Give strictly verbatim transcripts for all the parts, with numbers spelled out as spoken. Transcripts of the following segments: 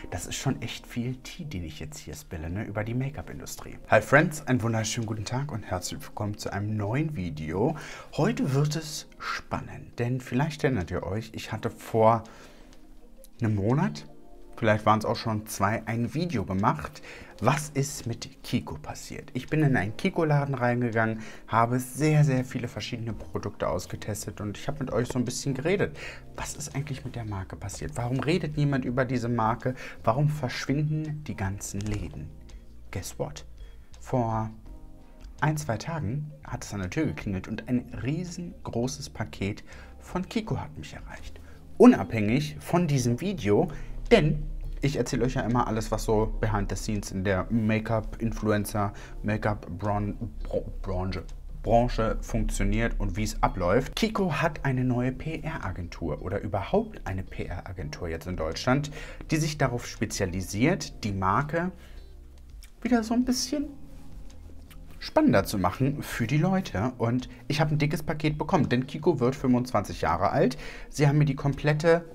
Das ist schon echt viel Tee, den ich jetzt hier spille, ne, über die Make-up-Industrie. Hi Friends, einen wunderschönen guten Tag und herzlich willkommen zu einem neuen Video. Heute wird es spannend, denn vielleicht erinnert ihr euch, ich hatte vor einem Monat, vielleicht waren es auch schon zwei, ein Video gemacht. Was ist mit Kiko passiert? Ich bin in einen Kiko-Laden reingegangen, habe sehr, sehr viele verschiedene Produkte ausgetestet und ich habe mit euch so ein bisschen geredet. Was ist eigentlich mit der Marke passiert? Warum redet niemand über diese Marke? Warum verschwinden die ganzen Läden? Guess what? Vor ein, zwei Tagen hat es an der Tür geklingelt und ein riesengroßes Paket von Kiko hat mich erreicht. Unabhängig von diesem Video, denn ich erzähle euch ja immer alles, was so behind the scenes in der Make-up-Influencer, Make-up-Branche Branche funktioniert und wie es abläuft. Kiko hat eine neue P R-Agentur oder überhaupt eine P R-Agentur jetzt in Deutschland, die sich darauf spezialisiert, die Marke wieder so ein bisschen spannender zu machen für die Leute. Und ich habe ein dickes Paket bekommen, denn Kiko wird fünfundzwanzig Jahre alt. Sie haben mir die komplette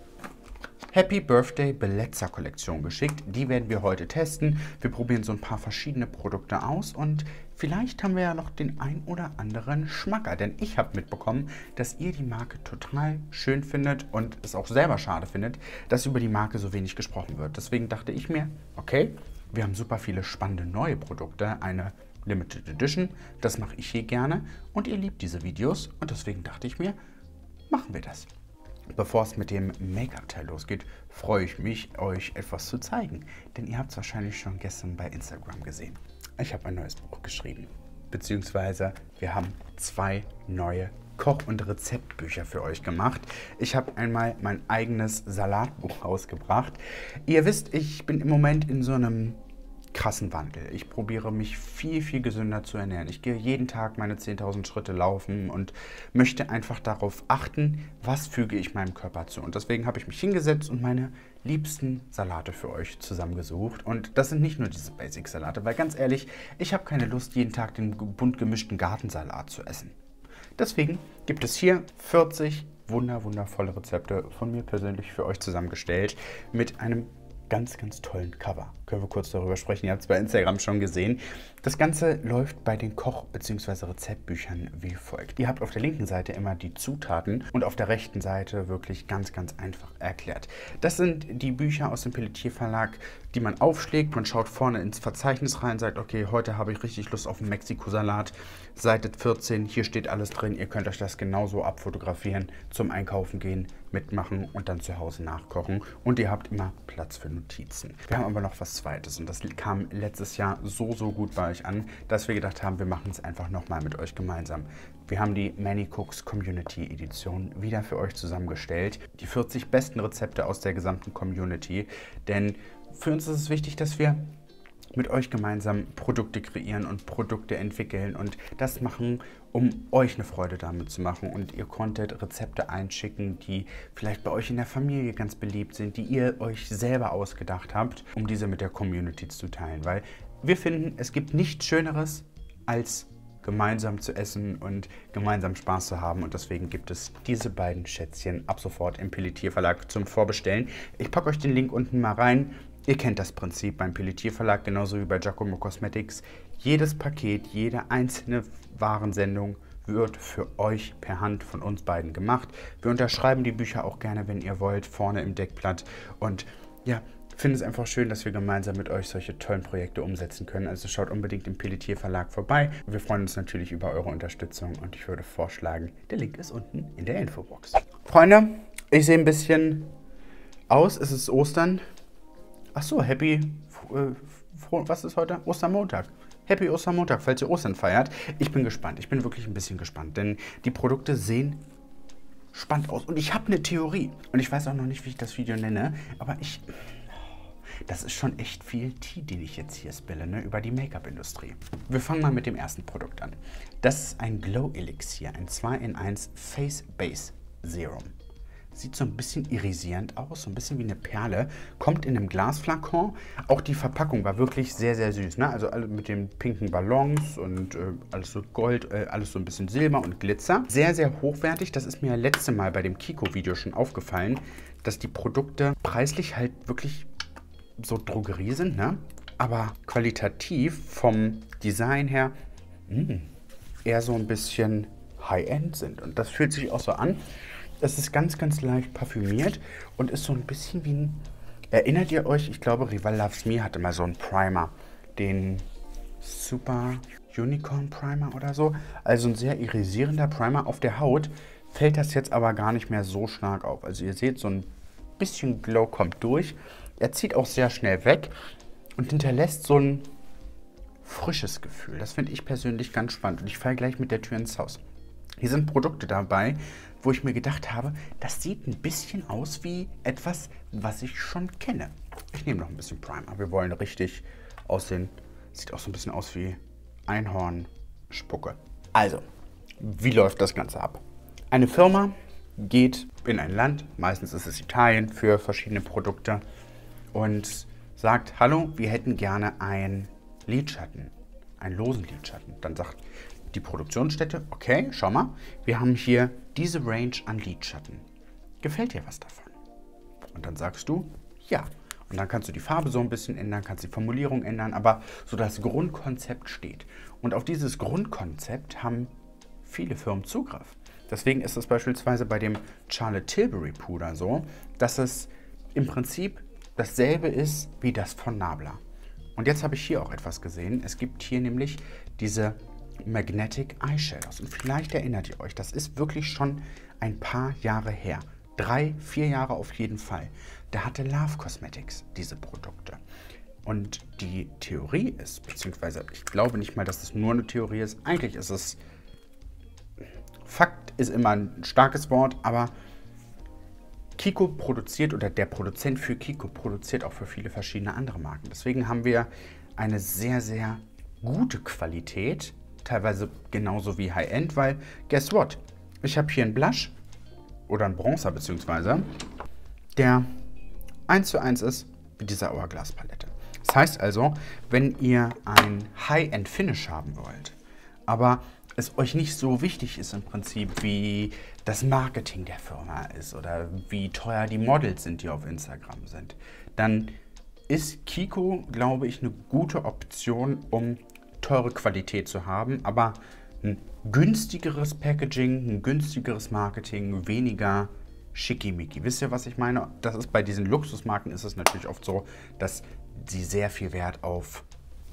Happy Birthday Beletzer Kollektion geschickt. Die werden wir heute testen. Wir probieren so ein paar verschiedene Produkte aus und vielleicht haben wir ja noch den ein oder anderen Schmacker, denn ich habe mitbekommen, dass ihr die Marke total schön findet und es auch selber schade findet, dass über die Marke so wenig gesprochen wird. Deswegen dachte ich mir, okay, wir haben super viele spannende neue Produkte, eine Limited Edition, das mache ich hier gerne und ihr liebt diese Videos und deswegen dachte ich mir, machen wir das. Bevor es mit dem Make-up-Teil losgeht, freue ich mich, euch etwas zu zeigen. Denn ihr habt es wahrscheinlich schon gestern bei Instagram gesehen. Ich habe ein neues Buch geschrieben. Beziehungsweise wir haben zwei neue Koch- und Rezeptbücher für euch gemacht. Ich habe einmal mein eigenes Salatbuch rausgebracht. Ihr wisst, ich bin im Moment in so einem krassen Wandel. Ich probiere mich viel, viel gesünder zu ernähren. Ich gehe jeden Tag meine zehntausend Schritte laufen und möchte einfach darauf achten, was füge ich meinem Körper zu. Und deswegen habe ich mich hingesetzt und meine liebsten Salate für euch zusammengesucht. Und das sind nicht nur diese Basic-Salate, weil ganz ehrlich, ich habe keine Lust, jeden Tag den bunt gemischten Gartensalat zu essen. Deswegen gibt es hier vierzig wunder, wundervolle Rezepte von mir persönlich für euch zusammengestellt mit einem ganz, ganz tollen Cover. Können wir kurz darüber sprechen. Ihr habt es bei Instagram schon gesehen. Das Ganze läuft bei den Koch- bzw. Rezeptbüchern wie folgt. Ihr habt auf der linken Seite immer die Zutaten und auf der rechten Seite wirklich ganz, ganz einfach erklärt. Das sind die Bücher aus dem Pelletier Verlag, die man aufschlägt. Man schaut vorne ins Verzeichnis rein, sagt, okay, heute habe ich richtig Lust auf einen Mexiko-Salat. Seite vierzehn, hier steht alles drin. Ihr könnt euch das genauso abfotografieren, zum Einkaufen gehen, mitmachen und dann zu Hause nachkochen. Und ihr habt immer Platz für Notizen. Wir haben aber noch was Zweites und das kam letztes Jahr so, so gut bei euch an, dass wir gedacht haben, wir machen es einfach nochmal mit euch gemeinsam. Wir haben die Many Cooks Community Edition wieder für euch zusammengestellt. Die vierzig besten Rezepte aus der gesamten Community, denn für uns ist es wichtig, dass wir mit euch gemeinsam Produkte kreieren und Produkte entwickeln und das machen, um euch eine Freude damit zu machen. Und ihr konntet Rezepte einschicken, die vielleicht bei euch in der Familie ganz beliebt sind, die ihr euch selber ausgedacht habt, um diese mit der Community zu teilen. Weil wir finden, es gibt nichts Schöneres, als gemeinsam zu essen und gemeinsam Spaß zu haben. Und deswegen gibt es diese beiden Schätzchen ab sofort im Pelletier Verlag zum Vorbestellen. Ich packe euch den Link unten mal rein. Ihr kennt das Prinzip beim Pelletier Verlag, genauso wie bei Giacomo Cosmetics. Jedes Paket, jede einzelne Warensendung wird für euch per Hand von uns beiden gemacht. Wir unterschreiben die Bücher auch gerne, wenn ihr wollt, vorne im Deckblatt. Und ja, ich finde es einfach schön, dass wir gemeinsam mit euch solche tollen Projekte umsetzen können. Also schaut unbedingt im Pelletier Verlag vorbei. Wir freuen uns natürlich über eure Unterstützung und ich würde vorschlagen, der Link ist unten in der Infobox. Freunde, ich sehe ein bisschen aus. Es ist Ostern. Ach so, happy, äh, was ist heute? Ostermontag. Happy Ostermontag, falls ihr Ostern feiert. Ich bin gespannt, ich bin wirklich ein bisschen gespannt, denn die Produkte sehen spannend aus. Und ich habe eine Theorie. Und ich weiß auch noch nicht, wie ich das Video nenne, aber ich... Das ist schon echt viel Tee, den ich jetzt hier spille, ne, über die Make-up-Industrie. Wir fangen mal mit dem ersten Produkt an. Das ist ein Glow Elixir, ein zwei in eins Face Base Serum. Sieht so ein bisschen irisierend aus, so ein bisschen wie eine Perle. Kommt in einem Glasflakon. Auch die Verpackung war wirklich sehr, sehr süß. Ne? Also alle mit den pinken Ballons und äh, alles so Gold, äh, alles so ein bisschen Silber und Glitzer. Sehr, sehr hochwertig. Das ist mir letzte Mal bei dem Kiko-Video schon aufgefallen, dass die Produkte preislich halt wirklich so Drogerie sind, ne? Aber qualitativ vom Design her mh, eher so ein bisschen High-End sind. Und das fühlt sich auch so an. Es ist ganz, ganz leicht parfümiert und ist so ein bisschen wie ein... Erinnert ihr euch? Ich glaube, Rival Loves Me hatte mal so einen Primer. Den Super Unicorn Primer oder so. Also ein sehr irisierender Primer auf der Haut. Fällt das jetzt aber gar nicht mehr so stark auf. Also ihr seht, so ein bisschen Glow kommt durch. Er zieht auch sehr schnell weg und hinterlässt so ein frisches Gefühl. Das finde ich persönlich ganz spannend. Und ich falle gleich mit der Tür ins Haus. Hier sind Produkte dabei, wo ich mir gedacht habe, das sieht ein bisschen aus wie etwas, was ich schon kenne. Ich nehme noch ein bisschen Primer. Wir wollen richtig aussehen. Sieht auch so ein bisschen aus wie Einhornspucke. Also, wie läuft das Ganze ab? Eine Firma geht in ein Land, meistens ist es Italien, für verschiedene Produkte und sagt, hallo, wir hätten gerne einen Lidschatten, einen losen Lidschatten. Dann sagt die Produktionsstätte, okay, schau mal, wir haben hier diese Range an Lidschatten. Gefällt dir was davon? Und dann sagst du, ja. Und dann kannst du die Farbe so ein bisschen ändern, kannst die Formulierung ändern, aber so das Grundkonzept steht. Und auf dieses Grundkonzept haben viele Firmen Zugriff. Deswegen ist es beispielsweise bei dem Charlotte Tilbury Puder so, dass es im Prinzip dasselbe ist wie das von Nabla. Und jetzt habe ich hier auch etwas gesehen. Es gibt hier nämlich diese Magnetic Eyeshadows. Und vielleicht erinnert ihr euch, das ist wirklich schon ein paar Jahre her. Drei, vier Jahre auf jeden Fall. Da hatte Love Cosmetics diese Produkte. Und die Theorie ist, beziehungsweise ich glaube nicht mal, dass es nur eine Theorie ist. Eigentlich ist es, Fakt ist immer ein starkes Wort, aber Kiko produziert oder der Produzent für Kiko produziert auch für viele verschiedene andere Marken. Deswegen haben wir eine sehr, sehr gute Qualität, teilweise genauso wie High-End, weil, guess what? Ich habe hier einen Blush oder einen Bronzer beziehungsweise, der eins zu eins ist mit dieser Hourglass-Palette. Das heißt also, wenn ihr ein High-End-Finish haben wollt, aber es euch nicht so wichtig ist im Prinzip, wie das Marketing der Firma ist oder wie teuer die Models sind, die auf Instagram sind, dann ist Kiko, glaube ich, eine gute Option, um teure Qualität zu haben, aber ein günstigeres Packaging, ein günstigeres Marketing, weniger schickimicki. Wisst ihr, was ich meine? Das ist bei diesen Luxusmarken ist es natürlich oft so, dass sie sehr viel Wert auf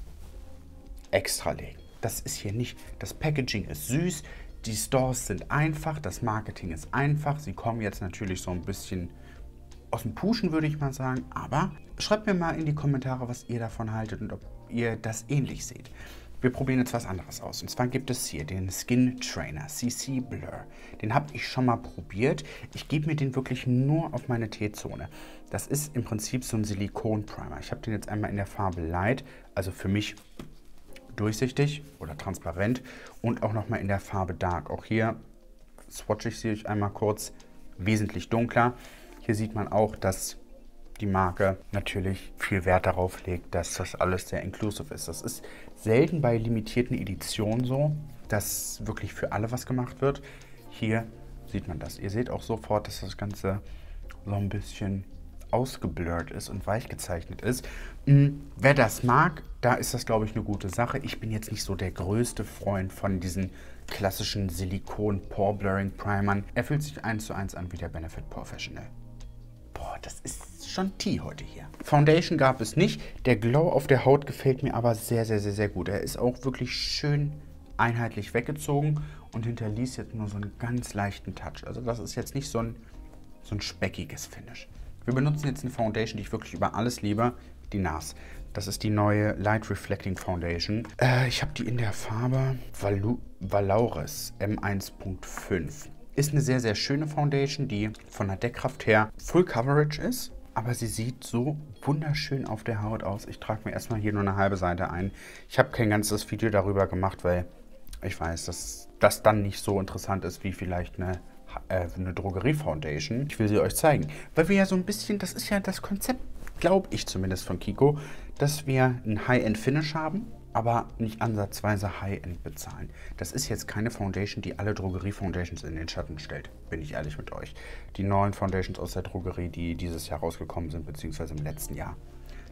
extra legen. Das ist hier nicht. Das Packaging ist süß, die Stores sind einfach, das Marketing ist einfach. Sie kommen jetzt natürlich so ein bisschen aus dem Pushen, würde ich mal sagen. Aber schreibt mir mal in die Kommentare, was ihr davon haltet und ob ihr das ähnlich seht. Wir probieren jetzt was anderes aus. Und zwar gibt es hier den Skin Trainer C C Blur. Den habe ich schon mal probiert. Ich gebe mir den wirklich nur auf meine T-Zone. Das ist im Prinzip so ein Silikon-Primer. Ich habe den jetzt einmal in der Farbe Light, also für mich durchsichtig oder transparent und auch nochmal in der Farbe Dark. Auch hier swatche ich sie euch einmal kurz, wesentlich dunkler. Hier sieht man auch, dass die Marke natürlich viel Wert darauf legt, dass das alles sehr inclusive ist. Das ist selten bei limitierten Editionen so, dass wirklich für alle was gemacht wird. Hier sieht man das. Ihr seht auch sofort, dass das Ganze so ein bisschen ausgeblurrt ist und weich gezeichnet ist. Mhm. Wer das mag, da ist das, glaube ich, eine gute Sache. Ich bin jetzt nicht so der größte Freund von diesen klassischen Silikon-Pore-Blurring-Primern. Er fühlt sich eins zu eins an wie der Benefit Professional. Boah, das ist schon Tee heute hier. Foundation gab es nicht. Der Glow auf der Haut gefällt mir aber sehr, sehr, sehr, sehr gut. Er ist auch wirklich schön einheitlich weggezogen und hinterließ jetzt nur so einen ganz leichten Touch. Also das ist jetzt nicht so ein, so ein speckiges Finish. Wir benutzen jetzt eine Foundation, die ich wirklich über alles liebe, die N A R S. Das ist die neue Light Reflecting Foundation. Äh, ich habe die in der Farbe Valu Valauris M eins Punkt fünf. Ist eine sehr, sehr schöne Foundation, die von der Deckkraft her Full Coverage ist. Aber sie sieht so wunderschön auf der Haut aus. Ich trage mir erstmal hier nur eine halbe Seite ein. Ich habe kein ganzes Video darüber gemacht, weil ich weiß, dass das dann nicht so interessant ist wie vielleicht eine eine Drogerie-Foundation. Ich will sie euch zeigen, weil wir ja so ein bisschen, das ist ja das Konzept, glaube ich zumindest von Kiko, dass wir ein High-End-Finish haben, aber nicht ansatzweise High-End bezahlen. Das ist jetzt keine Foundation, die alle Drogerie-Foundations in den Schatten stellt, bin ich ehrlich mit euch. Die neuen Foundations aus der Drogerie, die dieses Jahr rausgekommen sind, beziehungsweise im letzten Jahr,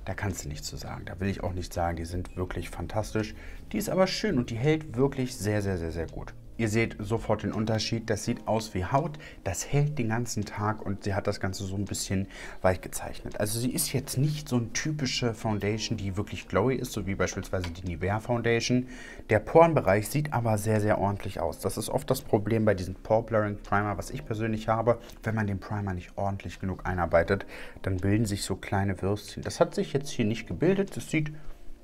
da kannst du nichts zu sagen. Da will ich auch nicht sagen, die sind wirklich fantastisch. Die ist aber schön und die hält wirklich sehr, sehr, sehr, sehr gut. Ihr seht sofort den Unterschied. Das sieht aus wie Haut. Das hält den ganzen Tag und sie hat das Ganze so ein bisschen weich gezeichnet. Also sie ist jetzt nicht so eine typische Foundation, die wirklich glowy ist, so wie beispielsweise die Nivea Foundation. Der Porenbereich sieht aber sehr, sehr ordentlich aus. Das ist oft das Problem bei diesem Pore Blurring Primer, was ich persönlich habe. Wenn man den Primer nicht ordentlich genug einarbeitet, dann bilden sich so kleine Würstchen. Das hat sich jetzt hier nicht gebildet. Das sieht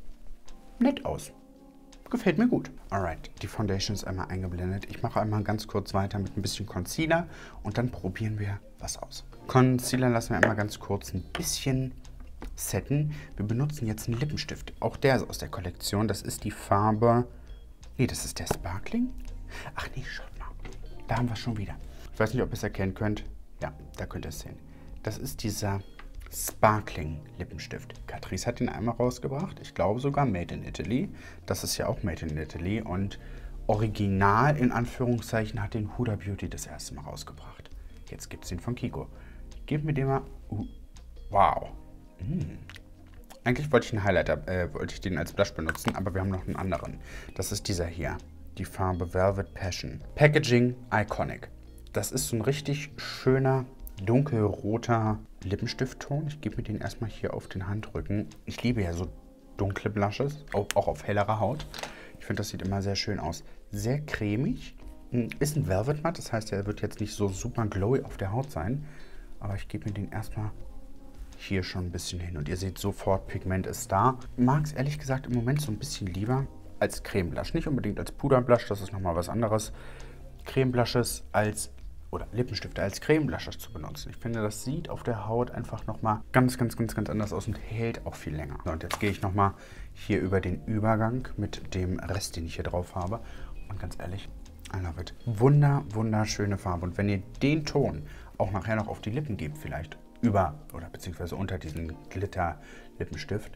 nett aus. Gefällt mir gut. Alright, die Foundation ist einmal eingeblendet. Ich mache einmal ganz kurz weiter mit ein bisschen Concealer und dann probieren wir was aus. Concealer lassen wir einmal ganz kurz ein bisschen setten. Wir benutzen jetzt einen Lippenstift. Auch der ist aus der Kollektion. Das ist die Farbe... Nee, das ist der Sparkling. Ach nee, schaut mal. Da haben wir es schon wieder. Ich weiß nicht, ob ihr es erkennen könnt. Ja, da könnt ihr es sehen. Das ist dieser Sparkling Lippenstift. Catrice hat den einmal rausgebracht. Ich glaube sogar Made in Italy. Das ist ja auch Made in Italy. Und original in Anführungszeichen hat den Huda Beauty das erste Mal rausgebracht. Jetzt gibt es den von Kiko. Ich gebe mir den mal... Uh, wow. Mm. Eigentlich wollte ich einen Highlighter, äh, wollte ich den als Blush benutzen, aber wir haben noch einen anderen. Das ist dieser hier. Die Farbe Velvet Passion. Packaging Iconic. Das ist so ein richtig schöner, dunkelroter Lippenstiftton. Ich gebe mir den erstmal hier auf den Handrücken. Ich liebe ja so dunkle Blushes, auch, auch auf hellerer Haut. Ich finde, das sieht immer sehr schön aus. Sehr cremig. Ist ein Velvet Matte, das heißt, er wird jetzt nicht so super glowy auf der Haut sein. Aber ich gebe mir den erstmal hier schon ein bisschen hin. Und ihr seht sofort, Pigment ist da. Ich mag es ehrlich gesagt im Moment so ein bisschen lieber als Creme-Blush. Nicht unbedingt als Puder-Blush, das ist nochmal was anderes. Creme-Blushes als oder Lippenstifte als Creme-Blushes zu benutzen. Ich finde, das sieht auf der Haut einfach nochmal ganz, ganz, ganz, ganz anders aus und hält auch viel länger. So, und jetzt gehe ich nochmal hier über den Übergang mit dem Rest, den ich hier drauf habe. Und ganz ehrlich, I love it. Wunder, wunderschöne Farbe. Und wenn ihr den Ton auch nachher noch auf die Lippen gebt, vielleicht über oder beziehungsweise unter diesen Glitter-Lippenstift,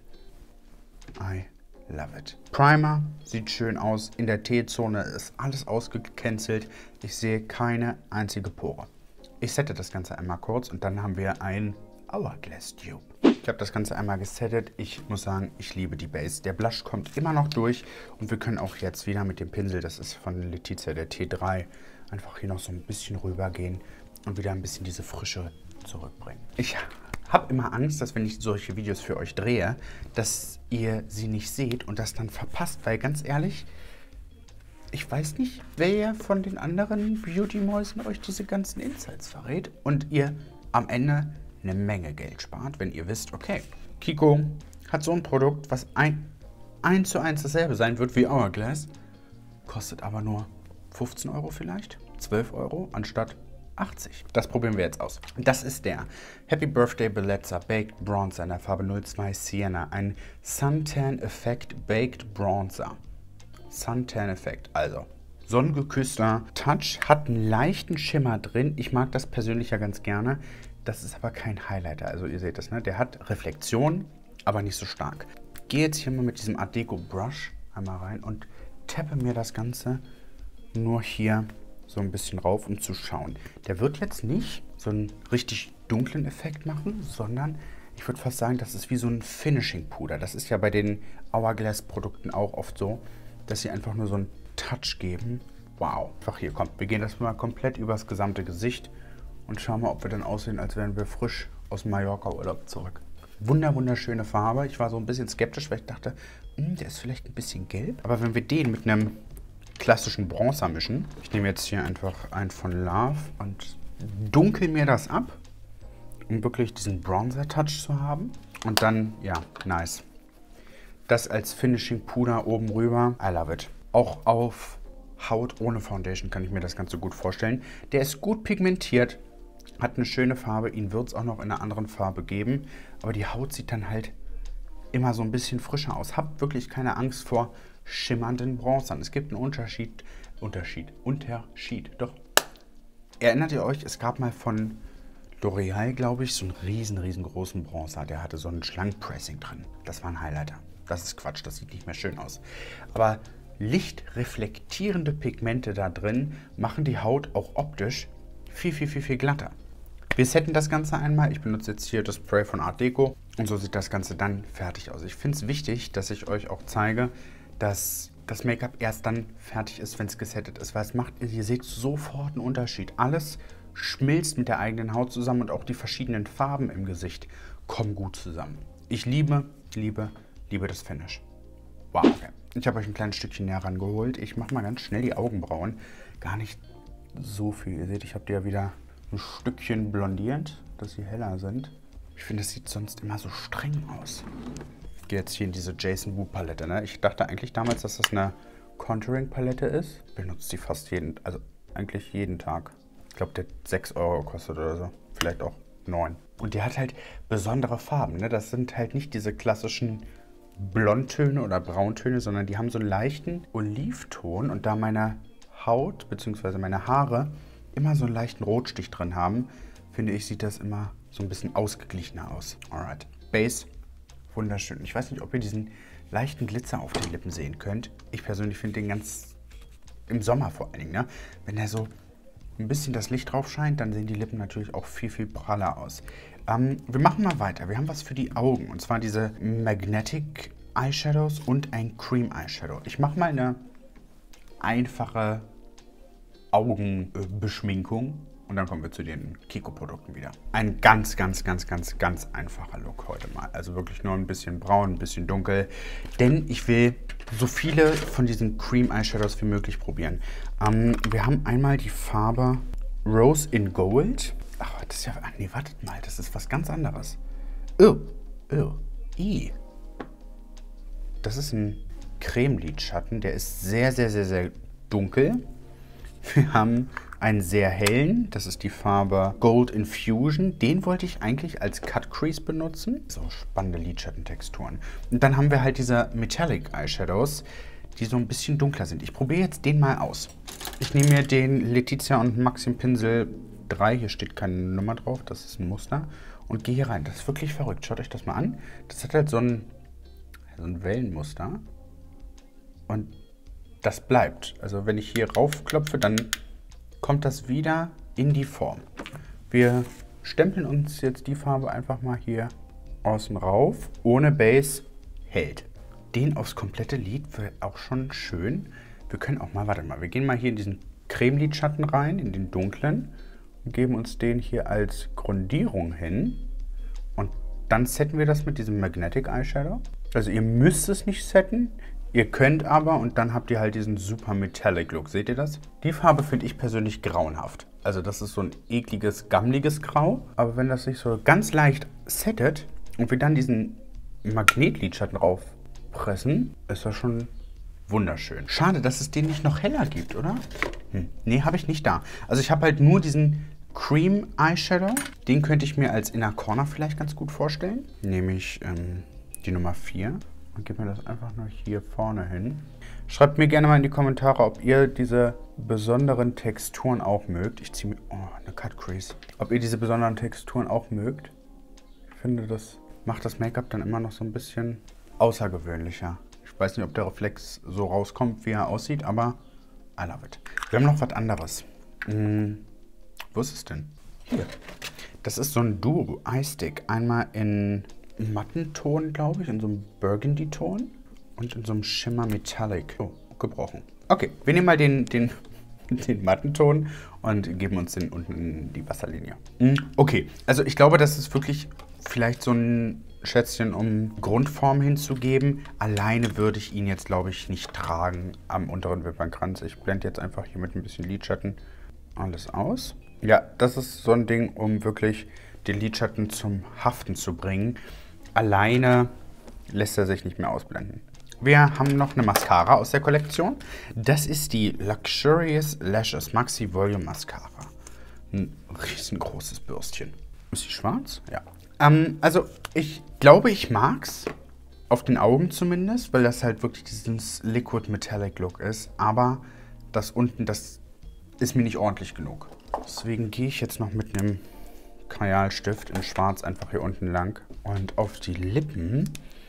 I love it. Primer sieht schön aus. In der T-Zone ist alles ausgecancelt. Ich sehe keine einzige Pore. Ich sette das Ganze einmal kurz und dann haben wir ein Hourglass Dupe. Ich habe das Ganze einmal gesettet. Ich muss sagen, ich liebe die Base. Der Blush kommt immer noch durch und wir können auch jetzt wieder mit dem Pinsel, das ist von Letizia, der T drei, einfach hier noch so ein bisschen rüber gehen und wieder ein bisschen diese Frische zurückbringen. Ich habe immer Angst, dass wenn ich solche Videos für euch drehe, dass ihr sie nicht seht und das dann verpasst, weil ganz ehrlich, ich weiß nicht, wer von den anderen Beauty-Mäusen euch diese ganzen Insights verrät und ihr am Ende eine Menge Geld spart, wenn ihr wisst, okay, Kiko hat so ein Produkt, was ein, eins zu eins dasselbe sein wird wie Hourglass, kostet aber nur fünfzehn Euro vielleicht, zwölf Euro anstatt achtzig. Das probieren wir jetzt aus. Das ist der Happy Birthday Bellezza Baked Bronzer in der Farbe null zwei Sienna. Ein Suntan Effect Baked Bronzer. Suntan Effect, also sonnengeküsster Touch, hat einen leichten Schimmer drin. Ich mag das persönlich ja ganz gerne. Das ist aber kein Highlighter, also ihr seht das, ne? Der hat Reflexion, aber nicht so stark. Ich gehe jetzt hier mal mit diesem Art Deco Brush einmal rein und tappe mir das Ganze nur hier so ein bisschen rauf, um zu schauen. Der wird jetzt nicht so einen richtig dunklen Effekt machen, sondern ich würde fast sagen, das ist wie so ein Finishing-Puder. Das ist ja bei den Hourglass-Produkten auch oft so, dass sie einfach nur so einen Touch geben. Wow. Einfach hier, kommt. Wir gehen das mal komplett übers gesamte Gesicht und schauen mal, ob wir dann aussehen, als wären wir frisch aus dem Mallorca-Urlaub zurück. Wunder, wunderschöne Farbe. Ich war so ein bisschen skeptisch, weil ich dachte, der ist vielleicht ein bisschen gelb. Aber wenn wir den mit einem klassischen Bronzer mischen. Ich nehme jetzt hier einfach einen von Love und dunkel mir das ab, um wirklich diesen Bronzer-Touch zu haben. Und dann, ja, nice. Das als Finishing-Puder oben rüber. I love it. Auch auf Haut ohne Foundation kann ich mir das Ganze gut vorstellen. Der ist gut pigmentiert, hat eine schöne Farbe. Ihn wird es auch noch in einer anderen Farbe geben. Aber die Haut sieht dann halt immer so ein bisschen frischer aus. Habt wirklich keine Angst vor schimmernden Bronzern. Es gibt einen Unterschied, Unterschied, Unterschied, doch. Erinnert ihr euch, es gab mal von L'Oreal, glaube ich, so einen riesen, riesengroßen Bronzer. Der hatte so ein Schlank-Pressing drin. Das war ein Highlighter. Das ist Quatsch, das sieht nicht mehr schön aus. Aber lichtreflektierende Pigmente da drin machen die Haut auch optisch viel, viel, viel, viel glatter. Wir setten das Ganze einmal. Ich benutze jetzt hier das Spray von Art Deco Und so sieht das Ganze dann fertig aus. Ich finde es wichtig, dass ich euch auch zeige, dass das Make-up erst dann fertig ist, wenn es gesettet ist. Weil es macht, ihr seht sofort einen Unterschied. Alles schmilzt mit der eigenen Haut zusammen und auch die verschiedenen Farben im Gesicht kommen gut zusammen. Ich liebe, liebe, liebe das Finish. Wow, okay. Ich habe euch ein kleines Stückchen näher rangeholt. Ich mache mal ganz schnell die Augenbrauen. Gar nicht so viel. Ihr seht, ich habe die ja wieder ein Stückchen blondiert, dass sie heller sind. Ich finde, das sieht sonst immer so streng aus. Ich gehe jetzt hier in diese Jason Wu Palette. Ne? Ich dachte eigentlich damals, dass das eine Contouring Palette ist. Benutze die fast jeden, also eigentlich jeden Tag. Ich glaube, der hat sechs Euro gekostet oder so. Vielleicht auch neun. Und die hat halt besondere Farben. Ne? Das sind halt nicht diese klassischen Blondtöne oder Brauntöne, sondern die haben so einen leichten Olivton. Und da meine Haut bzw. meine Haare immer so einen leichten Rotstich drin haben, finde ich, sieht das immer so ein bisschen ausgeglichener aus. Alright. Base, wunderschön. Ich weiß nicht, ob ihr diesen leichten Glitzer auf den Lippen sehen könnt. Ich persönlich finde den ganz im Sommer vor allen Dingen, ne? Wenn da so ein bisschen das Licht drauf scheint, dann sehen die Lippen natürlich auch viel, viel praller aus. Ähm, wir machen mal weiter. Wir haben was für die Augen. Und zwar diese Magnetic Eyeshadows und ein Cream Eyeshadow. Ich mache mal eine einfache Augenbeschminkung. Und dann kommen wir zu den Kiko-Produkten wieder. Ein ganz, ganz, ganz, ganz, ganz einfacher Look heute mal. Also wirklich nur ein bisschen braun, ein bisschen dunkel. Denn ich will so viele von diesen Cream Eyeshadows wie möglich probieren. Ähm, wir haben einmal die Farbe Rose in Gold. Ach, das ist ja... Ach nee, wartet mal. Das ist was ganz anderes. Oh, oh, i. Das ist ein Cremelidschatten. Der ist sehr, sehr, sehr, sehr dunkel. Wir haben einen sehr hellen, das ist die Farbe Gold Infusion. Den wollte ich eigentlich als Cut Crease benutzen. So spannende Lidschatentexturen. Und dann haben wir halt diese Metallic Eyeshadows, die so ein bisschen dunkler sind. Ich probiere jetzt den mal aus. Ich nehme mir den Letizia und Maxim Pinsel drei, hier steht keine Nummer drauf, das ist ein Muster. Und gehe hier rein. Das ist wirklich verrückt. Schaut euch das mal an. Das hat halt so ein, so ein Wellenmuster. Und das bleibt. Also wenn ich hier raufklopfe, dann kommt das wieder in die Form. Wir stempeln uns jetzt die Farbe einfach mal hier außen rauf. Ohne Base hält. Den aufs komplette Lid wird auch schon schön. Wir können auch mal, warte mal, wir gehen mal hier in diesen Cremelidschatten rein, in den dunklen. Und geben uns den hier als Grundierung hin. Und dann setten wir das mit diesem Magnetic Eyeshadow. Also ihr müsst es nicht setten. Ihr könnt aber, und dann habt ihr halt diesen super Metallic Look. Seht ihr das? Die Farbe finde ich persönlich grauenhaft. Also das ist so ein ekliges, gammeliges Grau. Aber wenn das sich so ganz leicht settet und wir dann diesen Magnetlidschatten raufpressen, ist das schon wunderschön. Schade, dass es den nicht noch heller gibt, oder? Hm. Nee, habe ich nicht da. Also ich habe halt nur diesen Cream Eyeshadow. Den könnte ich mir als Inner Corner vielleicht ganz gut vorstellen. Nämlich ähm, die Nummer vier. Und gebe mir das einfach nur hier vorne hin. Schreibt mir gerne mal in die Kommentare, ob ihr diese besonderen Texturen auch mögt. Ich ziehe mir... Oh, eine Cut Crease. Ob ihr diese besonderen Texturen auch mögt. Ich finde, das macht das Make-up dann immer noch so ein bisschen außergewöhnlicher. Ich weiß nicht, ob der Reflex so rauskommt, wie er aussieht, aber I love it. Wir haben noch was anderes. Hm, wo ist es denn? Hier. Das ist so ein Duo Eye Stick. Einmal in matten Ton, glaube ich, in so einem Burgundy-Ton und in so einem Shimmer Metallic. Oh, gebrochen. Okay, wir nehmen mal den, den, den matten Ton und geben uns den unten in die Wasserlinie. Okay, also ich glaube, das ist wirklich vielleicht so ein Schätzchen, um Grundform hinzugeben. Alleine würde ich ihn jetzt, glaube ich, nicht tragen am unteren Wippernkranz. Ich blende jetzt einfach hier mit ein bisschen Lidschatten alles aus. Ja, das ist so ein Ding, um wirklich den Lidschatten zum Haften zu bringen. Alleine lässt er sich nicht mehr ausblenden. Wir haben noch eine Mascara aus der Kollektion. Das ist die Luxurious Lashes Maxi Volume Mascara. Ein riesengroßes Bürstchen. Ist sie schwarz? Ja. Ähm, also ich glaube, ich mag's. Auf den Augen zumindest, weil das halt wirklich dieses Liquid Metallic Look ist. Aber das unten, das ist mir nicht ordentlich genug. Deswegen gehe ich jetzt noch mit einem Kajalstift in schwarz einfach hier unten lang. Und auf die Lippen.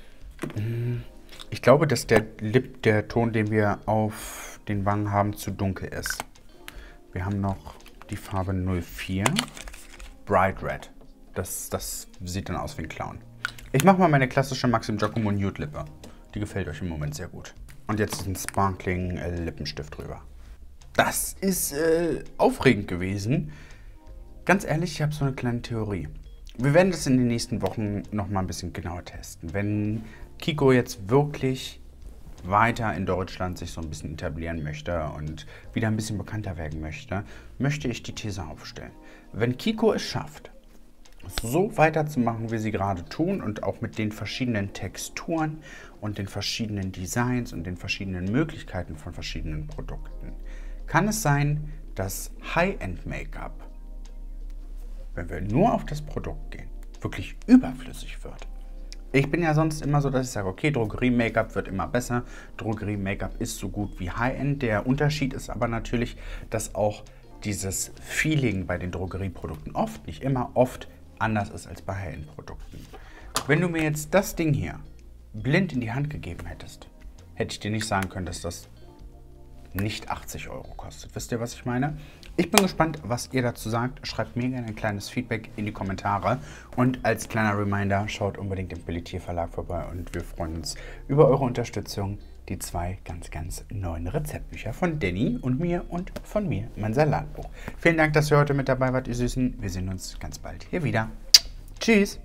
Ich glaube, dass der Lip, der Ton, den wir auf den Wangen haben, zu dunkel ist. Wir haben noch die Farbe null vier. Bright Red. Das, das sieht dann aus wie ein Clown. Ich mache mal meine klassische Maxim Giacomo Nude Lippe. Die gefällt euch im Moment sehr gut. Und jetzt ist ein Sparkling äh, Lippenstift drüber. Das ist äh, aufregend gewesen. Ganz ehrlich, ich habe so eine kleine Theorie. Wir werden das in den nächsten Wochen noch mal ein bisschen genauer testen. Wenn Kiko jetzt wirklich weiter in Deutschland sich so ein bisschen etablieren möchte und wieder ein bisschen bekannter werden möchte, möchte ich die These aufstellen. Wenn Kiko es schafft, so weiterzumachen, wie sie gerade tun und auch mit den verschiedenen Texturen und den verschiedenen Designs und den verschiedenen Möglichkeiten von verschiedenen Produkten, kann es sein, dass High-End-Make-up, wenn wir nur auf das Produkt gehen, wirklich überflüssig wird. Ich bin ja sonst immer so, dass ich sage, okay, Drogerie-Make-up wird immer besser. Drogerie-Make-up ist so gut wie High-End. Der Unterschied ist aber natürlich, dass auch dieses Feeling bei den Drogerieprodukten oft, nicht immer, oft anders ist als bei High-End-Produkten. Wenn du mir jetzt das Ding hier blind in die Hand gegeben hättest, hätte ich dir nicht sagen können, dass das nicht achtzig Euro kostet. Wisst ihr, was ich meine? Ich bin gespannt, was ihr dazu sagt. Schreibt mir gerne ein kleines Feedback in die Kommentare. Und als kleiner Reminder, schaut unbedingt im Belletier Verlag vorbei und wir freuen uns über eure Unterstützung. Die zwei ganz, ganz neuen Rezeptbücher von Danny und mir und von mir, mein Salatbuch. Vielen Dank, dass ihr heute mit dabei wart, ihr Süßen. Wir sehen uns ganz bald hier wieder. Tschüss!